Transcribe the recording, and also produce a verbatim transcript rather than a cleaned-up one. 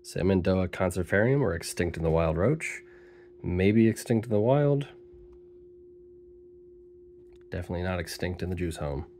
Simandoa conserfarium, or extinct in the wild roach. Maybe extinct in the wild. Definitely not extinct in the juice home.